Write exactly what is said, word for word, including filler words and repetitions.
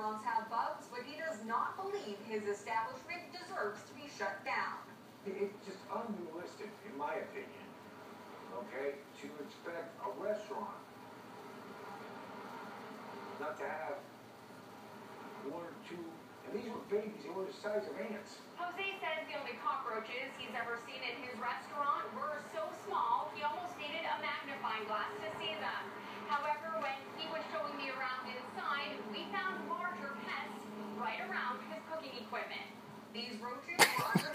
restaurants have bugs, but he does not believe his establishment deserves to be shut down. It's just unrealistic, in my opinion, okay, to expect a restaurant not to have one or two, and these were babies, they were the size of ants. Jose says the only cockroaches he's ever seen in his restaurant were so small he almost needed a magnifying glass to see them. However, when he was showing me around inside, we found larger pests right around his cooking equipment. These roaches were under